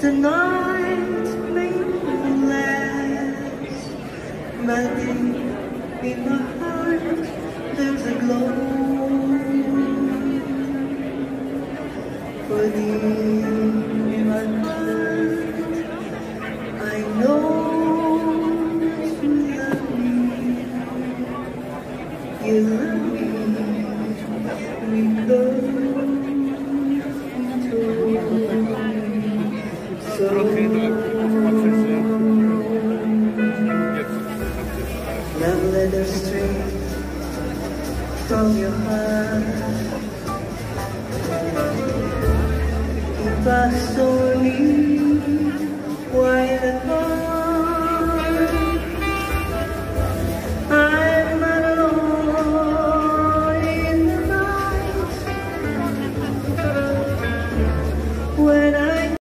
The night may last, but deep in my heart there's a glow. For deep in my heart I know that you love me. You love me. We go love letter straight from your heart. Keep us only while the